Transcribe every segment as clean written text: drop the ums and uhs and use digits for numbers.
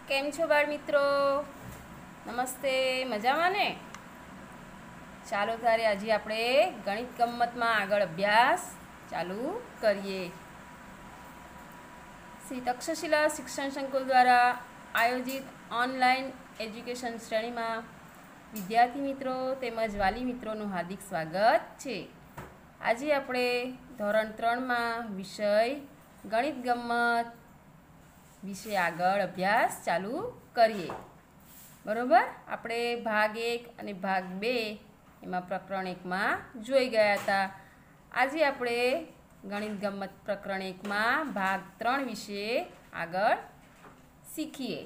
કેમ છો બાળ મિત્રો? નમસ્તે, મજામાં ને? ચાલો ત્યારે આજે આપણે ગણિત ગમ્મતમાં આગળ અભ્યાસ ચાલુ કરીએ. શ્રી તક્ષશિલા શિક્ષણ સંકુલ દ્વારા આયોજિત ઓનલાઈન એજ્યુકેશન શ્રેણીમાં વિદ્યાર્થી મિત્રો તેમજ વાલી મિત્રોનું હાર્દિક સ્વાગત છે. આજે આપણે ધોરણ 3માં વિષય ગણિત ગમ્મત વિશે આગળ અભ્યાસ ચાલુ કરીએ. બરાબર, આપણે ભાગ 1 અને ભાગ 2 એમાં પ્રકરણ 1માં જોઈ ગયા હતા. આજે આપણે ગણિત ગમ્મત પ્રકરણ 1માં ભાગ 3 વિશે આગળ શીખીએ.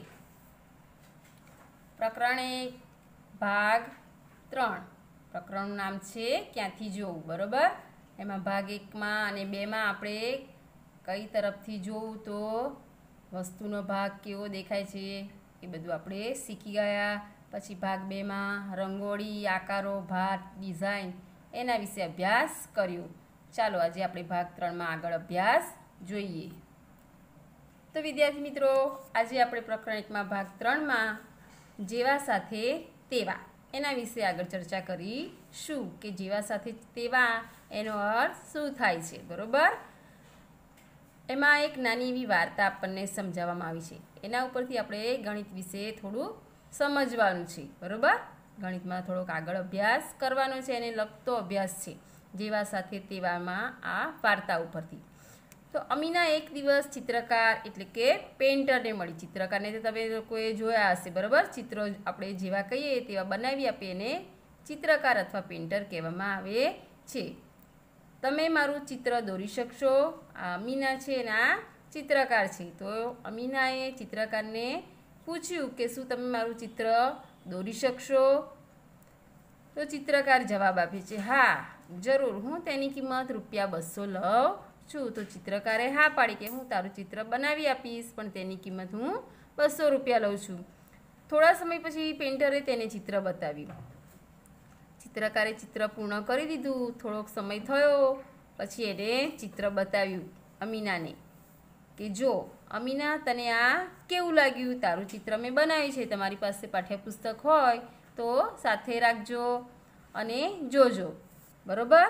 પ્રકરણ 1 ભાગ 3 પ્રકરણનું નામ છે ક્યાંથી જોવું. બરાબર, એમાં ભાગ 1માં અને 2માં આપણે કઈ તરફથી જોવું, તો વસ્તુનો ભાગ કેવો દેખાય છે એ બધું આપણે શીખી ગયા. પછી ભાગ 2માં રંગોળી, આકારો, ભાત, ડિઝાઇન એના વિશે અભ્યાસ કર્યો. ચાલો આજે આપણે ભાગ 3માં આગળ અભ્યાસ જોઈએ. તો વિદ્યાર્થી મિત્રો, આજે આપણે પ્રકરણ 1માં ભાગ 3માં જેવા સાથે તેવા એના વિશે આગળ ચર્ચા કરીશું કે જેવા સાથે તેવા એનો અર્થ શું થાય છે. બરાબર, એમાં એક નાની એવી વાર્તા આપણને સમજાવવામાં આવી છે. એના ઉપરથી આપણે ગણિત વિશે થોડું સમજવાનું છે. બરાબર, ગણિતમાં થોડોક આગળ અભ્યાસ કરવાનો છે, એને લગતો અભ્યાસ છે જેવા સાથે તેવામાં આ વાર્તા ઉપરથી. તો અમીના એક દિવસ ચિત્રકાર એટલે કે પેઇન્ટરને મળી. ચિત્રકારને તો તમે લોકોએ જોયા હશે. બરાબર, ચિત્રો આપણે જેવા કહીએ તેવા બનાવી આપીએ એને ચિત્રકાર અથવા પેઇન્ટર કહેવામાં આવે છે. તમે મારું ચિત્ર દોરી શકશો? આ અમીના છે અને આ ચિત્રકાર છે. તો અમીનાએ ચિત્રકારને પૂછ્યું કે શું તમે મારું ચિત્ર દોરી શકશો? તો ચિત્રકાર જવાબ આપે છે, હા જરૂર, હું તેની કિંમત ₹200 લઉં છું. તો ચિત્રકારે હા પાડી કે હું તારું ચિત્ર બનાવી આપીશ, પણ તેની કિંમત હું ₹200 લઉં છું. થોડા સમય પછી પેઇન્ટરે તેને ચિત્ર બતાવ્યું. ચિત્રકારે ચિત્ર પૂર્ણ કરી દીધું. થોડોક સમય થયો પછી એને ચિત્ર બતાવ્યું અમીનાને કે જો અમીના, તને આ કેવું લાગ્યું? તારું ચિત્ર મેં બનાવ્યું છે. તમારી પાસે પાઠ્યપુસ્તક હોય તો સાથે રાખજો અને જોજો. બરાબર,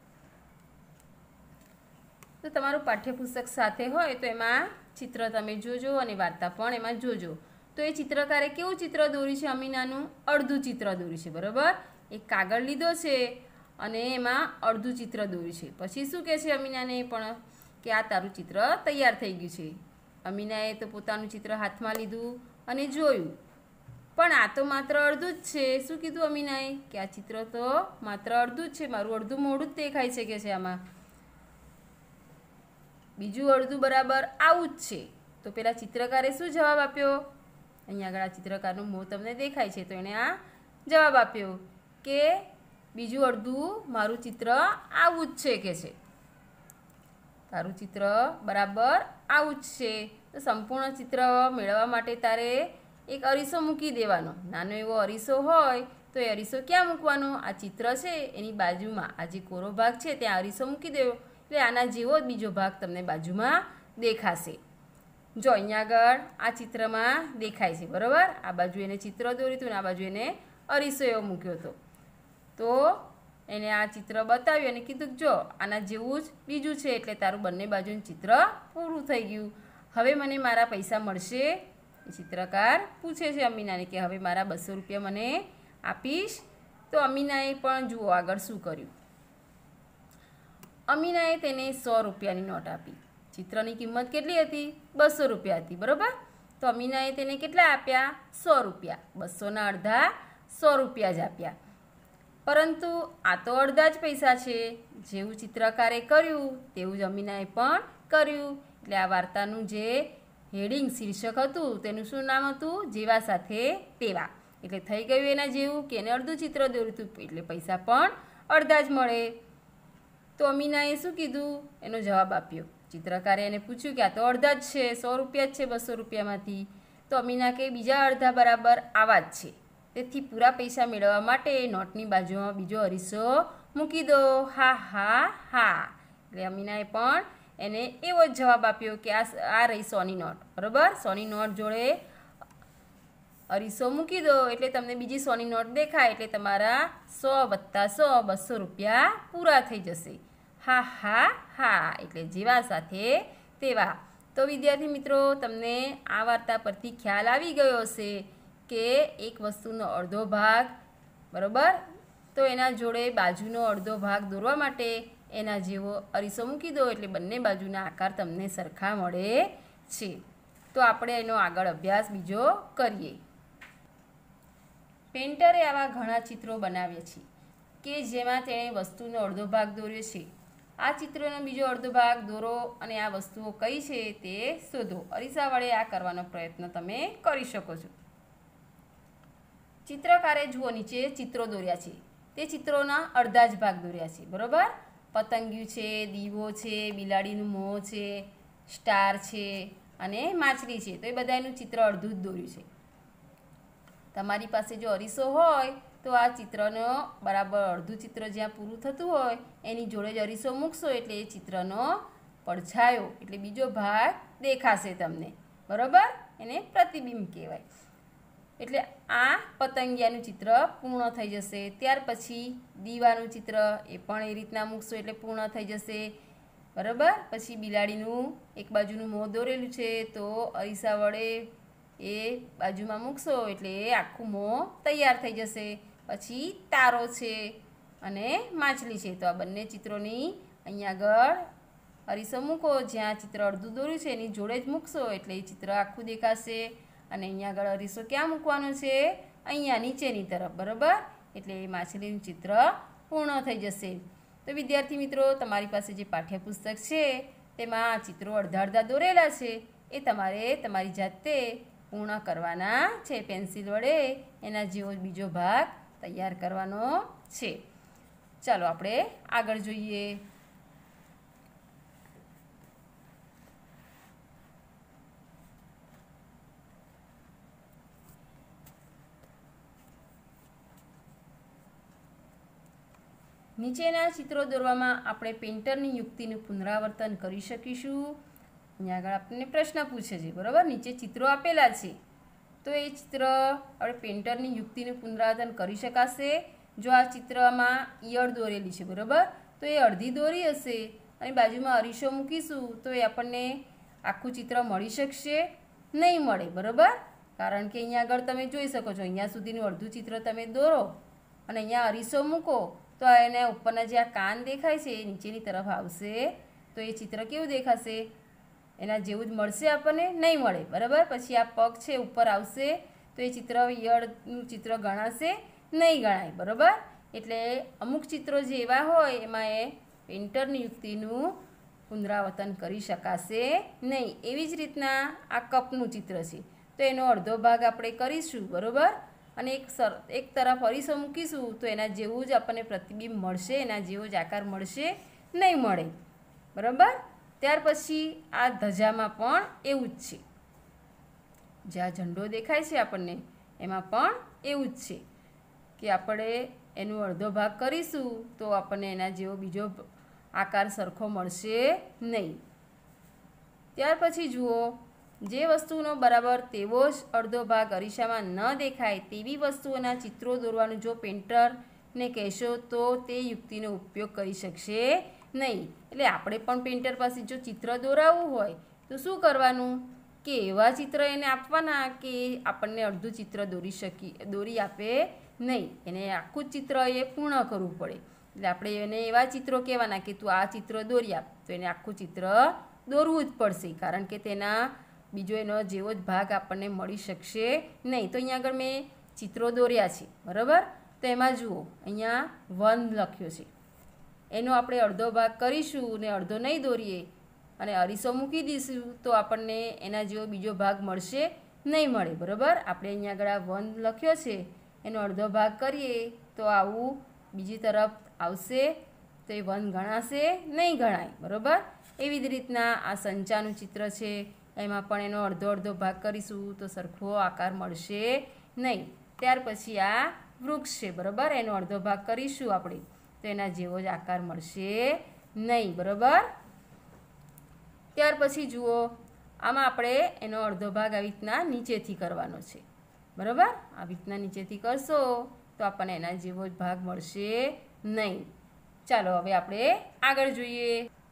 તો તમારું પાઠ્યપુસ્તક સાથે હોય તો એમાં ચિત્ર તમે જોજો અને વાર્તા પણ એમાં જોજો. તો એ ચિત્રકારે કેવું ચિત્ર દોર્યું છે? અમીનાનું અડધું ચિત્ર દોર્યું છે. બરાબર, એક કાગળ લીધો છે અને એમાં અડધું ચિત્ર દોર્યું છે. પછી શું કહે છે અમીનાને પણ કે આ તારું ચિત્ર તૈયાર થઈ ગયું છે. અમીનાએ તો પોતાનું ચિત્ર હાથમાં લીધું અને જોયું, પણ આ તો માત્ર અડધું જ છે. શું કીધું અમીનાએ કે આ ચિત્ર તો માત્ર અડધું જ છે, મારું અડધું મોઢું જ દેખાય છે કે છે આમાં, બીજું અડધું બરાબર આવું જ છે. તો પેલા ચિત્રકારે શું જવાબ આપ્યો? અહીંયા આગળ આ ચિત્રકારનું મોં તમને દેખાય છે. તો એણે આ જવાબ આપ્યો કે બીજું અડધું મારું ચિત્ર આવું જ છે કે છે, તારું ચિત્ર બરાબર આવું જ છે. તો સંપૂર્ણ ચિત્ર મેળવવા માટે તારે એક અરીસો મૂકી દેવાનો. નાનો એવો અરીસો હોય તો એ અરીસો ક્યાં મૂકવાનો? આ ચિત્ર છે એની બાજુમાં આ જે કોરો ભાગ છે ત્યાં અરીસો મૂકી દેવો, એટલે આના જેવો જ બીજો ભાગ તમને બાજુમાં દેખાશે. જો અહીંયા આગળ આ ચિત્રમાં દેખાય છે. બરાબર, આ બાજુ એને ચિત્ર દોર્યું હતું અને આ બાજુ એને અરીસો એવો મૂક્યો હતો. તો એને આ ચિત્ર બતાવ્યું અને કીધું જો આના જેવું જ બીજું છે, એટલે તારું બંને બાજુનું ચિત્ર પૂરું થઈ ગયું. હવે મને મારા પૈસા મળશે? એ ચિત્રકાર પૂછે છે અમીનાને કે હવે મારા ₹200 મને આપીશ? તો અમીનાએ પણ જુઓ આગળ શું કર્યું. અમીનાએ તેને ₹100ની નોટ આપી. ચિત્રની કિંમત કેટલી હતી? ₹200 હતી. બરાબર, તો અમીનાએ તેને કેટલા આપ્યા? ₹100. 200ના અડધા ₹100 જ આપ્યા. પરંતુ આ તો અડધા જ પૈસા છે. જેવું ચિત્રકારે કર્યું તેવું જ અમીનાએ પણ કર્યું. એટલે આ વાર્તાનું જે હેડિંગ શીર્ષક હતું તેનું શું નામ હતું? જેવા સાથે તેવા. એટલે થઈ ગયું એના જેવું કે એને અડધું ચિત્ર દોર્યું હતું, એટલે પૈસા પણ અડધા જ મળે. તો અમીનાએ શું કીધું? એનો જવાબ આપ્યો. ચિત્રકારે એને પૂછ્યું કે આ તો અડધા જ છે, ₹100 જ છે ₹200માંથી. તો અમીના કે બીજા અડધા બરાબર આવા જ છે. તેથી પૂરા પૈસા મેળવવા માટે નોટની બાજુમાં બીજો અરીસો મૂકી દો. હા હા હા. એટલે અમીનાએ પણ એને એવો જ જવાબ આપ્યો કે આ રહી 100ની નોટ. બરાબર, 100ની નોટ જોડે અરીસો મૂકી દો એટલે તમને બીજી 100ની નોટ દેખાય એટલે તમારા 100 + 100 200 રૂપિયા પૂરા થઈ જશે. હા હા હા એટલે જેવા સાથે તેવા. તો વિદ્યાર્થી મિત્રો, તમને આ વાર્તા પરથી ખ્યાલ આવી ગયો હશે કે એક વસ્તુનો અડધો ભાગ, બરાબર, તો એના જોડે બાજુનો અડધો ભાગ દોરવા માટે એના જેવો અરીસો મૂકી દો એટલે બંને બાજુના આકાર તમને સરખા મળે છે. તો આપણે એનો આગળ અભ્યાસ બીજો કરીએ. પેઇન્ટરે આવા ઘણા ચિત્રો બનાવ્યા છે કે જેમાં તેણે વસ્તુનો અડધો ભાગ દોર્યો છે. આ ચિત્રનો બીજો અડધો ભાગ દોરો અને આ વસ્તુઓ કઈ છે તે શોધો. અરીસા વડે આ કરવાનો પ્રયત્ન તમે કરી શકો છો. ચિત્રકારે જુઓ નીચે ચિત્રો દોર્યા છે. તે ચિત્રોના અડધા જ ભાગ દોર્યા છે, બરાબર. પતંગિયું છે, દીવો છે, બિલાડીનું મોં છે, સ્ટાર છે અને માછલી છે. તો એ બધાનું ચિત્ર અડધું જ દોર્યું છે. તમારી પાસે જો અરીસો હોય તો આ ચિત્રનો બરાબર અડધું ચિત્ર જ્યાં પૂરું થતું હોય એની જોડે જ અરીસો મૂકશો એટલે એ ચિત્રનો પડછાયો એટલે બીજો ભાગ દેખાશે તમને, બરાબર. એને પ્રતિબિંબ કહેવાય. એટલે આ પતંગિયાનું ચિત્ર પૂર્ણ થઈ જશે. ત્યાર પછી દીવાનું ચિત્ર એ પણ એ રીતના મૂકશો એટલે પૂર્ણ થઈ જશે, બરાબર. પછી બિલાડીનું એક બાજુનું મોં દોરેલું છે તો અરીસા વડે એ બાજુમાં મૂકશો એટલે એ આખું મોં તૈયાર થઈ જશે. પછી તારો છે અને માછલી છે. તો આ બંને ચિત્રોની અહીંયા આગળ અરીસો મૂકો. જ્યાં ચિત્ર અડધું દોર્યું છે એની જોડે જ મૂકશો એટલે એ ચિત્ર આખું દેખાશે. અને અહીંયા આગળ અરીસો ક્યાં મૂકવાનો છે? અહીંયા નીચેની તરફ, બરાબર. એટલે એ માછલીનું ચિત્ર પૂર્ણ થઈ જશે. તો વિદ્યાર્થી મિત્રો, તમારી પાસે જે પાઠ્યપુસ્તક છે તેમાં આ ચિત્રો અડધા અડધા દોરેલા છે એ તમારે તમારી જાતે પૂર્ણ કરવાના છે. પેન્સિલ વડે એના જેવો બીજો ભાગ તૈયાર કરવાનો છે. ચાલો આપણે આગળ જોઈએ. નીચેના ચિત્રો દોરવામાં આપણે પેઇન્ટરની યુક્તિનું પુનરાવર્તન કરી શકીશું. અહીંયા આગળ આપણને પ્રશ્ન પૂછે છે, બરાબર. નીચે ચિત્રો આપેલા છે તો એ ચિત્ર આપણે પેઇન્ટરની યુક્તિનું પુનરાવર્તન કરી શકાશે. જો આ ચિત્રમાં ઈયળ દોરેલી છે, બરાબર, તો એ અડધી દોરી હશે અને બાજુમાં અરીસો મૂકીશું તો એ આપણને આખું ચિત્ર મળી શકશે? નહીં મળે, બરાબર. કારણ કે અહીંયા આગળ તમે જોઈ શકો છો અહીંયા સુધીનું અડધું ચિત્ર તમે દોરો અને અહીંયા અરીસો મૂકો તો એને ઉપરના જે આ કાન દેખાય છે એ નીચેની તરફ આવશે તો એ ચિત્ર કેવું દેખાશે? એના જેવું જ મળશે આપણને? નહીં મળે, બરાબર. પછી આ પગ છે ઉપર આવશે તો એ ચિત્ર ઈયળનું ચિત્ર ગણાશે? નહીં ગણાય, બરાબર. એટલે અમુક ચિત્રો જે એવા હોય એમાં એ પેઇન્ટરની યુક્તિનું પુનરાવર્તન કરી શકાશે નહીં. એવી જ રીતના આ કપનું ચિત્ર છે તો એનો અડધો ભાગ આપણે કરીશું, બરાબર. અને એક તરફ અરીસો મૂકીશું તો એના જેવું જ આપણને પ્રતિબિંબ મળશે, એના જેવો જ આકાર મળશે? નહીં મળે, બરાબર. ત્યાર પછી આ ધજામાં પણ એવું જ છે. જ્યાં ઝંડો દેખાય છે આપણને એમાં પણ એવું જ છે કે આપણે એનો અડધો ભાગ કરીશું તો આપણને એના જેવો બીજો આકાર સરખો મળશે નહીં. ત્યાર પછી જુઓ, જે વસ્તુનો બરાબર તેવો જ અડધો ભાગ અરીસામાં ન દેખાય તેવી વસ્તુઓના ચિત્રો દોરવાનું જો પેઇન્ટરને કહેશો તો તે યુક્તિનો ઉપયોગ કરી શકશે નહીં. એટલે આપણે પણ પેઇન્ટર પાસે જો ચિત્ર દોરાવવું હોય તો શું કરવાનું કે એવા ચિત્ર એને આપવાના કે આપણને અડધું ચિત્ર દોરી આપે નહીં. એને આખું જ ચિત્ર એ પૂર્ણ કરવું પડે. એટલે આપણે એને એવા ચિત્રો કહેવાના કે તું આ ચિત્ર દોરી આપ, તો એને આખું ચિત્ર દોરવું જ પડશે કારણ કે તેના બીજો એનો જેવો જ ભાગ આપણને મળી શકશે નહીં. તો અહીંયા આગળ મેં ચિત્રો દોર્યા છે, બરાબર. તો એમાં જુઓ અહીંયા 1 લખ્યો છે, એનો આપણે અડધો ભાગ કરીશું ને અડધો નહીં દોરીએ અને અરીસો મૂકી દઈશું તો આપણને એના જેવો બીજો ભાગ મળશે? નહીં મળે, બરાબર. આપણે અહીંયા આગળ આ 1 લખ્યો છે એનો અડધો ભાગ કરીએ તો આવું બીજી તરફ આવશે તો એ 1 ગણાશે? નહીં ગણાય, બરાબર. એવી જ રીતના આ સંચાનું ચિત્ર છે એમાં પણ એનો અડધો ભાગ કરીશું તો સરખો આકાર મળશે નહીં. ત્યાર પછી આ વૃક્ષ છે, બરાબર. એનો અડધો ભાગ કરીશું આપણે તો એના જેવો જ આકાર મળશે નહીં, બરાબર. ત્યાર પછી જુઓ, આમાં આપણે એનો અડધો ભાગ આવી રીતના નીચેથી કરવાનો છે. બરાબર. આવી રીતના નીચેથી કરશો તો આપણને એના જેવો જ ભાગ મળશે નહીં. ચાલો હવે આપણે આગળ જોઈએ.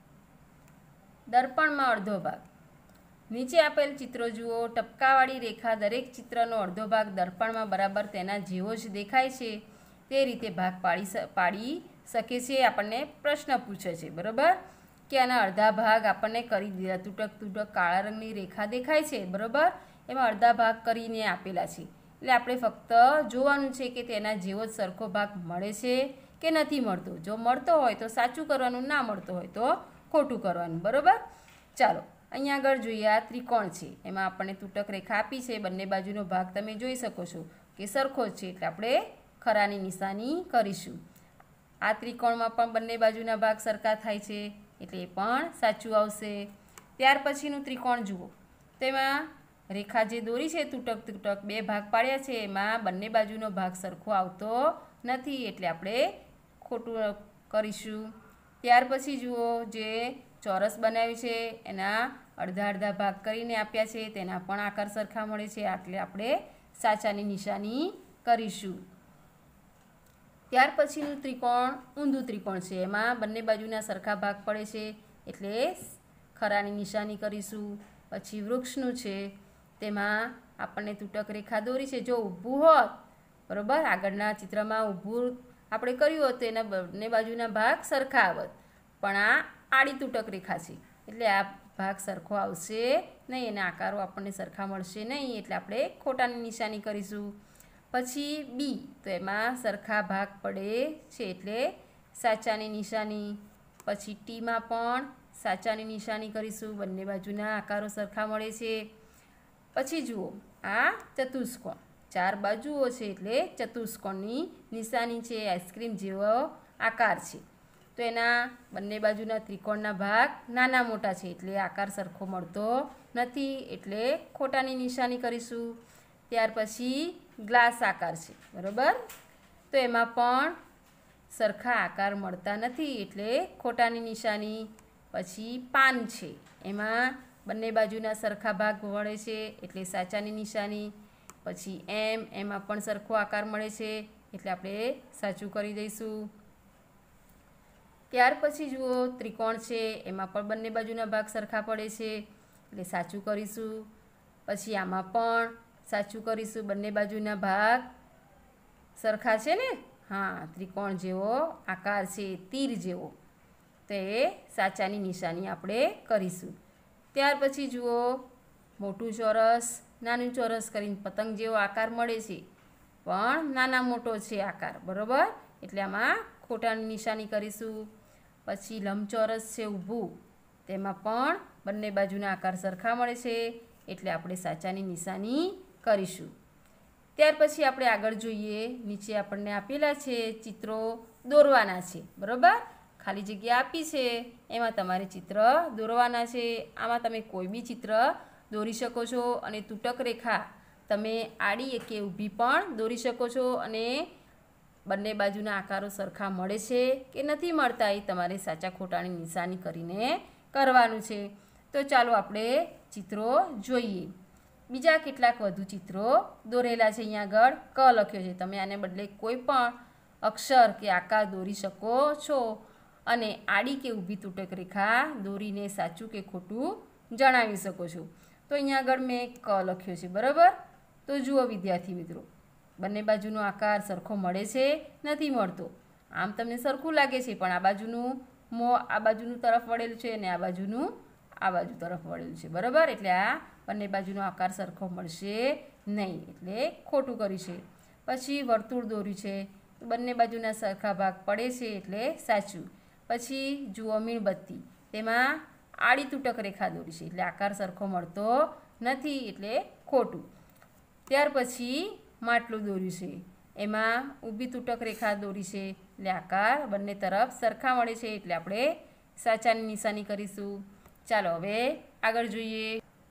દર્પણમાં અડધો ભાગ. નીચે આપેલ ચિત્રો જુઓ. ટપકાવાળી રેખા દરેક ચિત્રનો અડધો ભાગ દર્પણમાં બરાબર તેના જેવો જ દેખાય છે તે રીતે ભાગ પાડી શકે છે. આપણને પ્રશ્ન પૂછે છે બરાબર કે આના અડધા ભાગ આપણને કરી દીધા. તૂટક કાળા રંગની રેખા દેખાય છે બરાબર, એમાં અડધા ભાગ કરીને આપેલા છે. એટલે આપણે ફક્ત જોવાનું છે કે તેના જેવો જ સરખો ભાગ મળે છે કે નથી મળતો. જો મળતો હોય તો સાચું કરવાનું, ના મળતો હોય તો ખોટું કરવાનું બરાબર. ચાલો અહીંયા આગળ જોઈએ. આ ત્રિકોણ છે, એમાં આપણને તૂટક રેખા આપી છે. બંને બાજુનો ભાગ તમે જોઈ શકો છો કે સરખો જ છે, એટલે આપણે ખરાની નિશાની કરીશું. આ ત્રિકોણમાં પણ બંને બાજુના ભાગ સરખા થાય છે, એટલે એ પણ સાચું આવશે. ત્યાર પછીનું ત્રિકોણ જુઓ. તેમાં રેખા જે દોરી છે તૂટક બે ભાગ પાડ્યા છે, એમાં બંને બાજુનો ભાગ સરખો આવતો નથી, એટલે આપણે ખોટું કરીશું. ત્યાર પછી જુઓ, જે ચોરસ બનાવ્યું છે એના અડધા અડધા ભાગ કરીને આપ્યા છે, તેના પણ આકાર સરખા મળે છે, એટલે આપણે સાચાની નિશાની કરીશું. ત્યાર પછીનું ત્રિકોણ ઊંધું ત્રિકોણ છે, એમાં બંને બાજુના સરખા ભાગ પડે છે, એટલે ખરાની નિશાની કરીશું. પછી વૃક્ષનું છે, તેમાં આપણને તૂટક રેખા દોરી છે. જો ઊભું હોત બરાબર, આગળના ચિત્રમાં ઊભું આપણે કર્યું હોત તો એના બંને બાજુના ભાગ સરખા આવત, પણ આ આડી તૂટક રેખા છે એટલે આ ભાગ સરખો આવશે નહીં, એના આકારો આપણને સરખા મળશે નહીં, એટલે આપણે ખોટાની નિશાની કરીશું. પછી બી, તો એમાં સરખા ભાગ પડે છે એટલે સાચાની નિશાની. પછી ટીમાં પણ સાચાની નિશાની કરીશું, બંને બાજુના આકારો સરખા મળે છે. પછી જુઓ, આ ચતુષ્કોણ, ચાર બાજુઓ છે એટલે ચતુષ્કોણની નિશાની છે. આઈસ્ક્રીમ જેવો આકાર છે, તો એના બંને બાજુના ત્રિકોણના ભાગ નાના મોટા છે એટલે આકાર સરખો મળતો નથી, એટલે ખોટાની નિશાની કરીશું. ત્યાર પછી ગ્લાસ આકાર છે બરાબર, તો એમાં પણ સરખા આકાર મળતા નથી, એટલે ખોટાની નિશાની. પછી પાન છે, એમાં બંને બાજુના સરખા ભાગ મળે છે એટલે સાચાની નિશાની. પછી એમાં પણ સરખો આકાર મળે છે એટલે આપણે સાચું કરી દઈશું. ત્યાર પછી જુઓ, ત્રિકોણ છે, એમાં પણ બંને બાજુના ભાગ સરખા પડે છે એટલે સાચું કરીશું. પછી આમાં પણ સાચું કરીશું, બંને બાજુના ભાગ સરખા છે ને, હા, ત્રિકોણ જેવો આકાર છે, તીર જેવો, તો એ સાચાની નિશાની આપણે કરીશું. ત્યાર પછી જુઓ, મોટું ચોરસ નાનું ચોરસ કરીને પતંગ જેવો આકાર મળે છે, પણ નાના મોટો છે આકાર બરાબર, એટલે આમાં ખોટાની નિશાની કરીશું. પછી લંબચોરસ છે ઊભું, તેમાં પણ બંને બાજુના આકાર સરખા મળે છે એટલે આપણે સાચાની નિશાની કરીશું. ત્યાર પછી આપણે આગળ જોઈએ. નીચે આપણને આપેલા છે ચિત્રો દોરવાના છે બરાબર, ખાલી જગ્યા આપી છે, એમાં તમારે ચિત્ર દોરવાના છે. આમાં તમે કોઈ બી ચિત્ર દોરી શકો છો, અને તૂટક રેખા તમે આડી કે ઊભી પણ દોરી શકો છો, અને બંને બાજુના આકારો સરખા મળે છે કે નથી મળતા એ તમારે સાચા ખોટાની નિશાની કરીને કરવાનું છે. તો ચાલો આપણે ચિત્રો જોઈએ. બીજા કેટલાક વધુ ચિત્રો દોરેલા છે. અહીંયા આગળ ક લખ્યો છે, તમે આને બદલે કોઈ પણ અક્ષર કે આકાર દોરી શકો છો, અને આડી કે ઊભી તૂટક રેખા દોરીને સાચું કે ખોટું જણાવી શકો છો. તો અહીંયા આગળ મેં ક લખ્યો છે બરાબર. તો જુઓ વિદ્યાર્થી મિત્રો, બંને બાજુનો આકાર સરખો મળે છે નથી મળતો. આમ તમને સરખું લાગે છે, પણ આ બાજુનું મોં આ બાજુનું તરફ વળેલું છે અને આ બાજુનું આ બાજુ તરફ વળેલું છે બરાબર, એટલે આ બંને બાજુનો આકાર સરખો મળશે નહીં, એટલે ખોટું કર્યું છે. પછી વર્તુળ દોર્યું છે, બંને બાજુના સરખા ભાગ પડે છે એટલે સાચું. પછી જુઓ મીણબત્તી, તેમાં આડી તૂટક રેખા દોરી છે એટલે આકાર સરખો મળતો નથી, એટલે ખોટું. ત્યાર પછી માટલું દોર્યું છે, એમાં ઊભી તૂટક રેખા દોરી છે એટલે આકાર બંને તરફ સરખા મળે છે એટલે આપણે સાચાની નિશાની કરીશું. ચાલો હવે આગળ જોઈએ.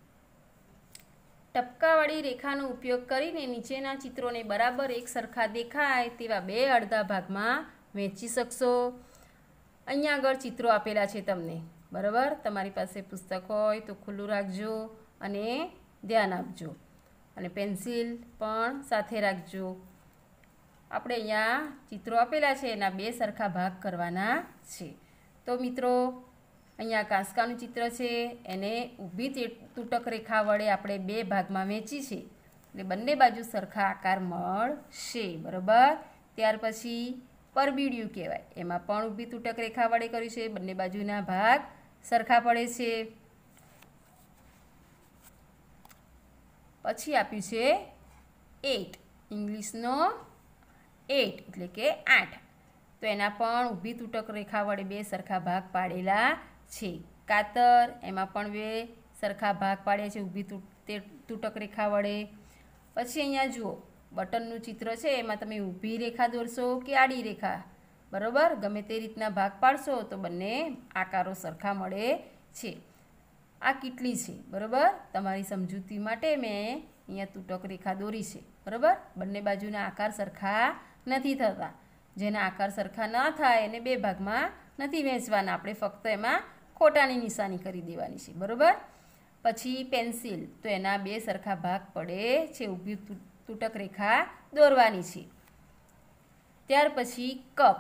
ટપકાવાળી રેખાનો ઉપયોગ કરીને નીચેના ચિત્રોને બરાબર એક સરખા દેખાય તેવા બે અડધા ભાગમાં વહેંચી શકશો. અહીંયા આગળ ચિત્રો આપેલા છે તમને બરાબર. તમારી પાસે પુસ્તક હોય તો ખુલ્લું રાખજો અને ધ્યાન આપજો. અને પેન્સિલ પણ સાથે રાખજો. આપણે અહીંયા ચિત્રો આપેલા છે એના બે સરખા ભાગ કરવાના છે. તો મિત્રો અહીંયા કાંસકાનું ચિત્ર છે એને ઊભી તૂટક રેખા વડે આપણે બે ભાગમાં વહેંચી છે એટલે બંને બાજુ સરખા આકાર મળશે. બરાબર. ત્યાર પછી પરબીડિયું કહેવાય, એમાં પણ ઊભી તૂટક રેખા વડે કર્યું છે, બંને બાજુના ભાગ સરખા પડે છે. પછી આપ્યું છે 8, ઇંગ્લિશનો 8 એટલે કે 8. તો એના પણ ઊભી તૂટક રેખા વડે બે સરખા ભાગ પાડેલા છે. કાતર, એમાં પણ બે સરખા ભાગ પાડ્યા છે ઊભી તૂટક રેખા વડે. પછી અહીંયા જુઓ બટનનું ચિત્ર છે, એમાં તમે ઊભી રેખા દોરશો કે આડી રેખા, બરાબર, ગમે તે રીતના ભાગ પાડશો તો બંને આકારો સરખા મળે છે. આ કીટલી છે, બરાબર, તમારી સમજૂતી માટે મેં અહીંયા તૂટક રેખા દોરી છે. બરાબર. બંને બાજુના આકાર સરખા નથી થતા. જેના આકાર સરખા ન થાય એને બે ભાગમાં નથી વહેંચવાના, આપણે ફક્ત એમાં ખોટાની નિશાની કરી દેવાની છે. બરાબર. પછી પેન્સિલ, તો એના બે સરખા ભાગ પડે છે, ઊભી તૂટક રેખા દોરવાની છે. ત્યાર પછી કપ,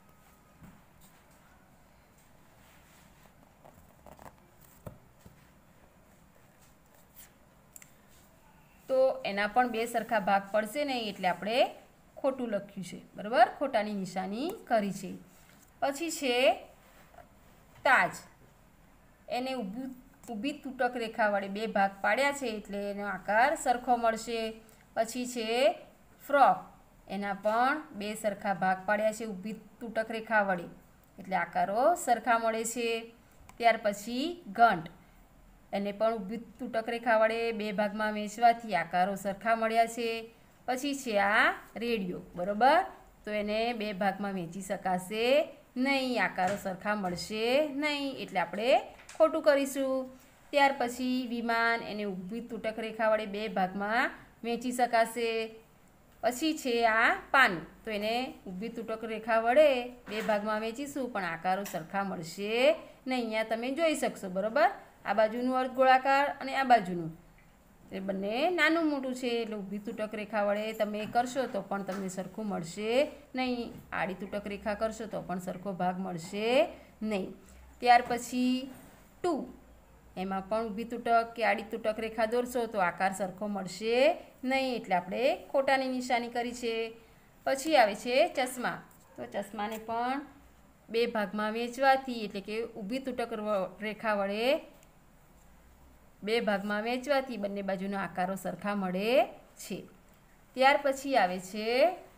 તો એના પણ બે સરખા ભાગ પડશે નહીં એટલે આપણે ખોટું લખ્યું છે. બરાબર, ખોટાની નિશાની કરી છે. પછી છે તાજ, એને ઊભી તૂટક રેખા વડે બે ભાગ પાડ્યા છે એટલે એનો આકાર સરખો મળશે. પછી છે ફ્રોક, એના પણ બે સરખા ભાગ પાડ્યા છે ઊભી તૂટક રેખા વડે એટલે આકારો સરખા મળે છે. ત્યાર પછી ઘંટ, એને પણ ઊભી તૂટક રેખા વડે બે ભાગમાં વહેંચવાથી આકારો સરખા મળ્યા છે. પછી છે આ રેડિયો, બરાબર, તો એને બે ભાગમાં વહેંચી શકાશે નહીં, આકારો સરખા મળશે નહીં એટલે આપણે ખોટું કરીશું. ત્યાર પછી વિમાન, એને ઊભી તૂટક રેખા વડે બે ભાગમાં વહેંચી શકાશે. પછી છે આ પાન, તો એને ઊભી તૂટક રેખા વડે બે ભાગમાં વહેંચીશું પણ આકારો સરખા મળશે નહીં. અહીંયા તમે જોઈ શકશો, બરાબર, આ બાજુનું અર્ધગોળાકાર અને આ બાજુનું એ બંને નાનું મોટું છે એટલે ઊભી તૂટક રેખા વડે તમે કરશો તો પણ તમને સરખું મળશે નહીં, આડી તૂટક રેખા કરશો તો પણ સરખો ભાગ મળશે નહીં. ત્યાર પછી 2, એમાં પણ ઊભી તૂટક કે આડી તૂટક રેખા દોરશો તો આકાર સરખો મળશે નહીં એટલે આપણે ખોટાની નિશાની કરી છે. પછી આવે છે ચશ્મા, તો ચશ્માને પણ બે ભાગમાં વહેંચવાથી એટલે કે ઊભી તૂટક રેખા વડે બે ભાગમાં વહેંચવાથી બંને બાજુના આકારો સરખા મળે છે. ત્યાર પછી આવે છે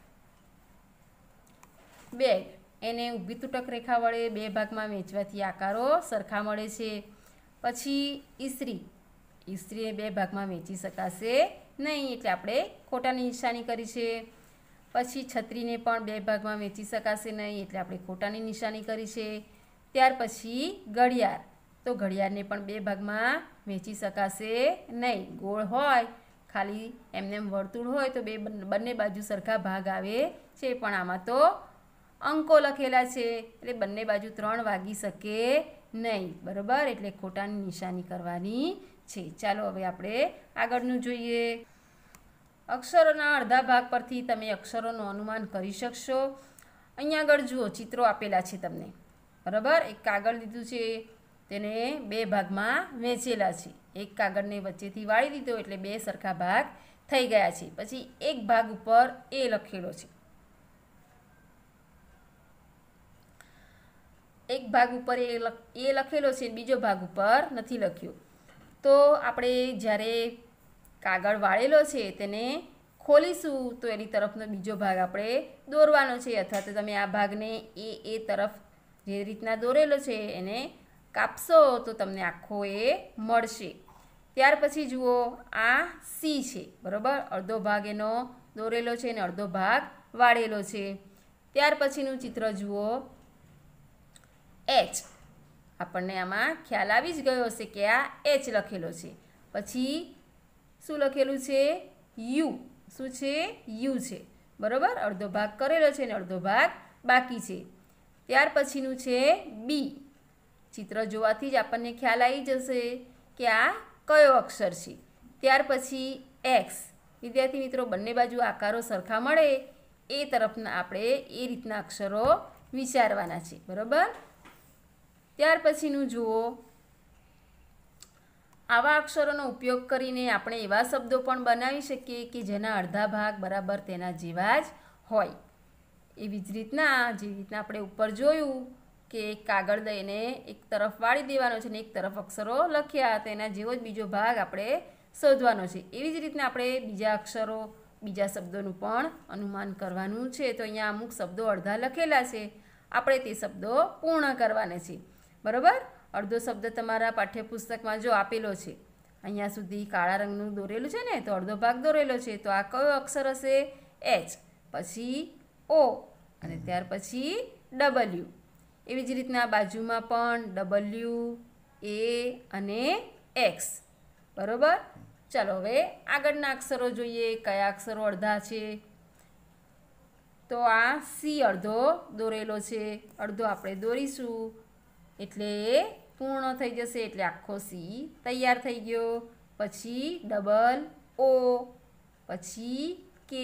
બેગ, એને ઊભી તૂટક રેખા વડે બે ભાગમાં વહેંચવાથી આકારો સરખા મળે છે. પછી ઇસ્ત્રીને બે ભાગમાં વહેંચી શકાશે નહીં એટલે આપણે ખોટાની નિશાની કરી છે. પછી છત્રીને પણ બે ભાગમાં વહેંચી શકાશે નહીં એટલે આપણે ખોટાની નિશાની કરી છે. ત્યાર પછી ઘડિયાળ, તો ઘડિયાળને પણ બે ભાગમાં વહેંચી શકાશે નહીં, ગોળ હોય, ખાલી એમને વર્તુળ હોય તો બંને બાજુ સરખા ભાગ આવે છે પણ આમાં તો અંકો લખેલા છે એટલે બંને બાજુ 3 વાગી શકે નહીં. બરાબર, એટલે ખોટાની નિશાની કરવાની છે. ચાલો હવે આપણે આગળનું જોઈએ. અક્ષરોના અડધા ભાગ પરથી તમે અક્ષરોનું અનુમાન કરી શકશો. અહીંયા આગળ જુઓ ચિત્રો આપેલા છે તમને, બરાબર, એક કાગળ લીધું છે તેને બે ભાગમાં વહેંચેલા છે. એક કાગળને વચ્ચેથી વાળી દીધો એટલે બે સરખા ભાગ થઈ ગયા છે. પછી એક ભાગ ઉપર એ લખેલો છે, એક ભાગ ઉપર એ લખેલો છે, બીજો ભાગ ઉપર નથી લખ્યો. તો આપણે જ્યારે કાગળ વાળેલો છે તેને ખોલીશું તો એની તરફનો બીજો ભાગ આપણે દોરવાનો છે, અથવા તો તમે આ ભાગને એ તરફ જે રીતના દોરેલો છે એને કાપશો તો તમને આખો એ મળશે. ત્યાર પછી જુઓ આ સી છે, બરાબર, અડધો ભાગ એનો દોરેલો છે અને અડધો ભાગ વાળેલો છે. ત્યાર પછીનું ચિત્ર જુઓ એચ, આપણને આમાં ખ્યાલ આવી જ ગયો હશે કે આ એચ લખેલો છે. પછી શું લખેલું છે? યુ. શું છે? યુ છે, બરાબર, અડધો ભાગ કરેલો છે અને અડધો ભાગ બાકી છે. ત્યાર પછીનું છે બી, ચિત્ર જોવાથી જ આપણને ખ્યાલ આવી જશે કે આ કયો અક્ષર છે. ત્યાર પછી એક્સ. વિદ્યાર્થી મિત્રો, બંને બાજુ આકારો સરખા મળે એ તરફના આપણે એ રીતના અક્ષરો વિચારવાના છે. બરાબર. ત્યાર પછીનું જુઓ, આવા અક્ષરોનો ઉપયોગ કરીને આપણે એવા શબ્દો પણ બનાવી શકીએ કે જેના અડધા ભાગ બરાબર તેના જેવા જ હોય. એવી જ રીતના આપણે ઉપર જોયું કે એક કાગળ લઈને એક તરફ વાળી દેવાનો છે ને એક તરફ અક્ષરો લખ્યા, તો એના જેવો જ બીજો ભાગ આપણે શોધવાનો છે. એવી જ રીતના આપણે બીજા અક્ષરો, બીજા શબ્દોનું પણ અનુમાન કરવાનું છે. તો અહીંયા અમુક શબ્દો અડધા લખેલા છે, આપણે તે શબ્દો પૂર્ણ કરવાના છે. બરાબર. અડધો શબ્દ તમારા પાઠ્યપુસ્તકમાં જો આપેલો છે, અહીંયા સુધી કાળા રંગનું દોરેલું છે ને, તો અડધો ભાગ દોરેલો છે. તો આ કયો અક્ષર હશે? એચ, પછી ઓ અને ત્યાર પછી ડબલ્યુ. એવી જ રીતના બાજુમાં પણ ડબલ્યુ, એ અને એક્સ. બરાબર. ચાલો હવે આગળના અક્ષરો જોઈએ, કયા અક્ષરો અડધા છે. તો આ સી અડધો દોરેલો છે, અડધો આપણે દોરીશું એટલે એ પૂર્ણ થઈ જશે, એટલે આખો સી તૈયાર થઈ ગયો. પછી ડબલ ઓ, પછી કે,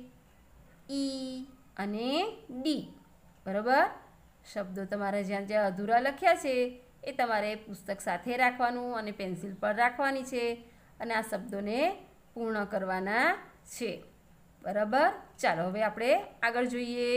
ઈ અને ડી. બરાબર. શબ્દો તમારે જ્યાં જ્યાં અધૂરા લખ્યા છે એ તમારે પુસ્તક સાથે રાખવાનું અને પેન્સિલ પર રાખવાની છે અને આ શબ્દોને પૂર્ણ કરવાના છે. બરાબર. ચાલો હવે આપણે આગળ જોઈએ.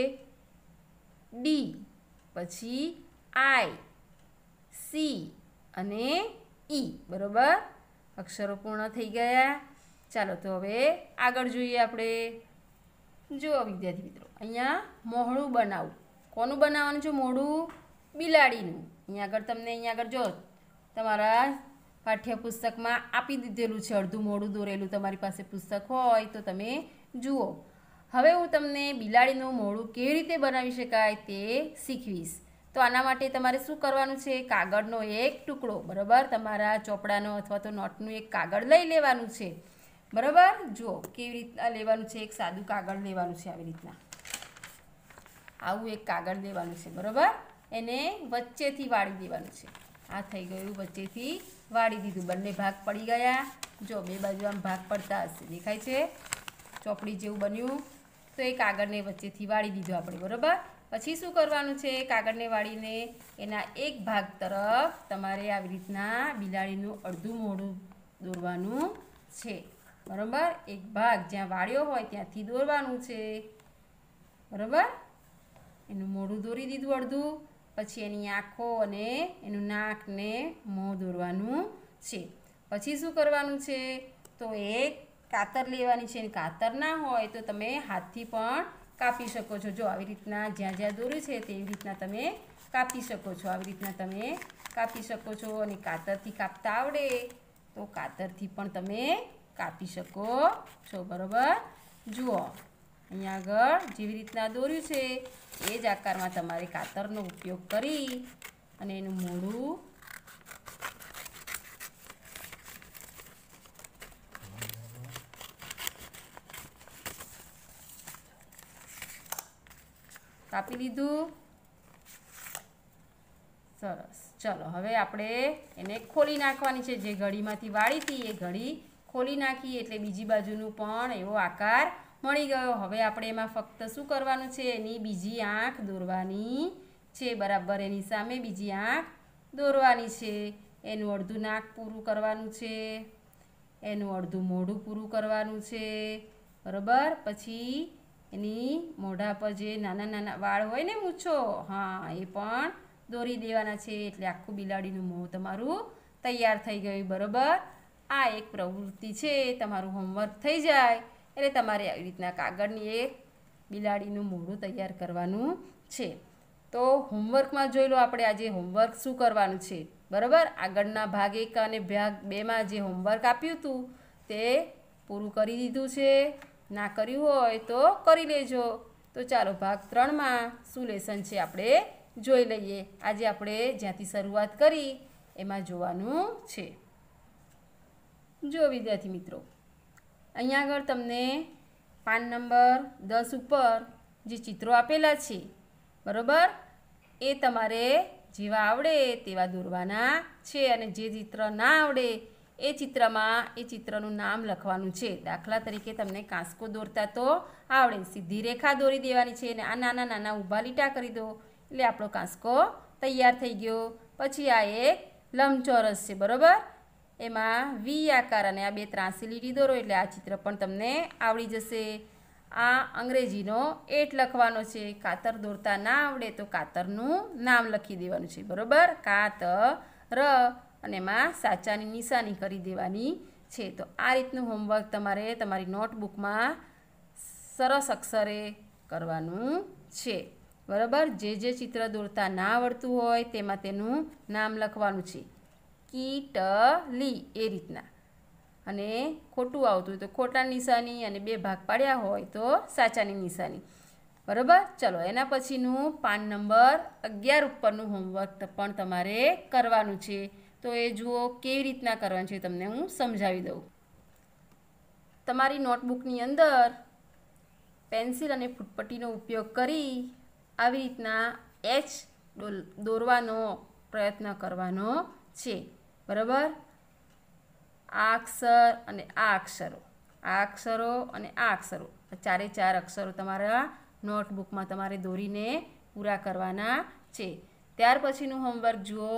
ડી, પછી આઈ, સી અને ઈ. બરાબર. અક્ષરો પૂર્ણ થઈ ગયા. ચાલો તો હવે આગળ જોઈએ આપણે. જુઓ વિદ્યાર્થી મિત્રો, અહીંયા મોહળું બનાવવું. કોનું બનાવવાનું છે મોઢું? બિલાડીનું. અહીંયા આગળ જો તમારા પાઠ્યપુસ્તકમાં આપી દીધેલું છે અડધું મોઢું દોરેલું. તમારી પાસે પુસ્તક હોય તો તમે જુઓ. હવે હું તમને બિલાડીનું મોઢું કેવી રીતે બનાવી શકાય તે શીખવીશ. તો આના માટે તમારે શું કરવાનું છે? કાગળનો એક ટુકડો, બરાબર, તમારા ચોપડાનો અથવા તો નોટનું એક કાગળ લઈ લેવાનું છે. બરાબર. જુઓ કેવી રીતના લેવાનું છે. એક સાદું કાગળ લેવાનું છે, આવી રીતના આવું એક કાગળ લેવાનું છે. બરાબર. એને વચ્ચેથી વાળી દેવાનું છે. આ થઈ ગયું, વચ્ચેથી વાળી દીધું. બંને ભાગ પડી ગયા. જો બે બાજુ આમ ભાગ પડતા હશે, દેખાય છે ચોપડી જેવું બન્યું. તો એ કાગળને વચ્ચેથી વાળી દીધું આપણે. બરાબર. પછી શું કરવાનું છે? કાગળને વાળીને એના એક ભાગ તરફ તમારે આવી રીતના બિલાડીનું અડધું મોઢું દોરવાનું છે. બરાબર. એક ભાગ જ્યાં વાળ્યો હોય ત્યાંથી દોરવાનું છે. બરાબર. એનું મોઢું દોરી દીધું અડધું. પછી એની આંખો અને એનું નાક ને મોં દોરવાનું છે. પછી શું કરવાનું છે? તો એક કાતર લેવાની છે. કાતર ના હોય તો તમે હાથથી પણ કાપી શકો છો. જો આવી રીતના જ્યાં જ્યાં દોર્યું છે તેવી રીતના તમે કાપી શકો છો. આવી રીતના તમે કાપી શકો છો. અને કાતરથી કાપતા આવડે તો કાતરથી પણ તમે કાપી શકો છો. બરાબર. જુઓ અહીંયા આગળ જેવી રીતના દોર્યું છે એ જ આકારમાં તમારે કાતરનો ઉપયોગ કરી અને એનું મોઢું કાપી લીધું. સરસ. ચલો હવે આપણે એને ખોલી નાખવાની છે. જે ઘડીમાંથી વાળી હતી એ ઘડી ખોલી નાખી એટલે બીજી બાજુનું પણ એવો આકાર મળી ગયો. હવે આપણે એમાં ફક્ત શું કરવાનું છે? એની બીજી આંખ દોરવાની છે. બરાબર. એની સામે બીજી આંખ દોરવાની છે. એનું અડધું નાક પૂરું કરવાનું છે, એનું અડધું મોઢું પૂરું કરવાનું છે. બરાબર. પછી એની મોઢા પર જે નાના નાના વાળ હોય ને, મૂછો, હા, એ પણ દોરી દેવાના છે. એટલે આખું બિલાડીનું મોં તમારું તૈયાર થઈ ગયું. બરાબર. આ એક પ્રવૃત્તિ છે. તમારું હોમવર્ક થઈ જાય એટલે તમારે આવી રીતના કાગળની એક બિલાડીનું મોઢું તૈયાર કરવાનું છે. તો હોમવર્કમાં જોઈ લો આપણે આજે હોમવર્ક શું કરવાનું છે. બરાબર. આગળના ભાગ 1 અને ભાગ 2માં જે હોમવર્ક આપ્યું હતું તે પૂરું કરી દીધું છે. ના કર્યું હોય તો કરી લેજો. તો ચાલો ભાગ 3માં શું લેસન છે આપણે જોઈ લઈએ. આજે આપણે જ્યાંથી શરૂઆત કરી એમાં જોવાનું છે. જો વિદ્યાર્થી મિત્રો, અહીંયા આગળ તમને પાન નંબર 10 ઉપર જે ચિત્રો આપેલા છે, બરાબર, એ તમારે જેવા આવડે તેવા દોરવાના છે. અને જે ચિત્ર ના આવડે એ ચિત્રનું નામ લખવાનું છે. દાખલા તરીકે તમને કાંસકો દોરતા તો આવડે. સીધી રેખા દોરી દેવાની છે અને આ નાના નાના ઊભા લીટા કરી દો એટલે આપણો કાંસકો તૈયાર થઈ ગયો. પછી આ એક લંબચોરસ છે, બરાબર. એમાં વી આકાર અને આ બે ત્રાસી લીટી દોરો એટલે આ ચિત્ર પણ તમને આવડી જશે. આ અંગ્રેજીનો 8 લખવાનો છે. કાતર દોરતા ના આવડે તો કાતરનું નામ લખી દેવાનું છે, બરાબર. કાતર અને એમાં સાચાની નિશાની કરી દેવાની છે. તો આ રીતનું હોમવર્ક તમારે તમારી નોટબુકમાં સરસ અક્ષરે કરવાનું છે, બરાબર. જે ચિત્ર દોરતા ના આવડતું હોય તેમાં તેનું નામ લખવાનું છે. કીટલી એ રીતના. અને ખોટું આવતું હોય તો ખોટા નિશાની અને 2 ભાગ પાડ્યા હોય તો સાચાની નિશાની, બરાબર. ચલો, એના પછીનું પાન નંબર 11 ઉપરનું હોમવર્ક પણ તમારે કરવાનું છે. તો એ જુઓ કેવી રીતના કરવાનું છે, તમને હું સમજાવી દઉં. તમારી નોટબુકની અંદર પેન્સિલ અને ફૂટપટ્ટીનો ઉપયોગ કરી આવી રીતના એચ દોરવાનો પ્રયત્ન કરવાનો છે, બરાબર. આ અક્ષર અને આ અક્ષરો, આ અક્ષરો અને આ અક્ષરો, ચારે 4 અક્ષરો તમારા નોટબુકમાં તમારે દોરીને પૂરા કરવાના છે. ત્યાર પછીનું હોમવર્ક જુઓ.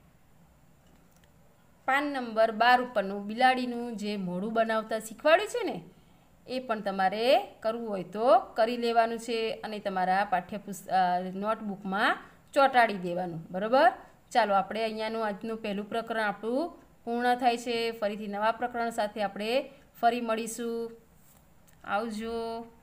પાન નંબર 12 ઉપરનું બિલાડીનું જે મોઢું બનાવતા શીખવાડ્યું છે ને, એ પણ તમારે કરવું હોય તો કરી લેવાનું છે અને તમારા નોટબુકમાં ચોંટાડી દેવાનું, બરાબર. ચાલો, આપણે અહીંયાનું આજનું પહેલું પ્રકરણ આપણું પૂર્ણ થાય છે. ફરીથી નવા પ્રકરણ સાથે આપણે ફરી મળીશું. આવજો.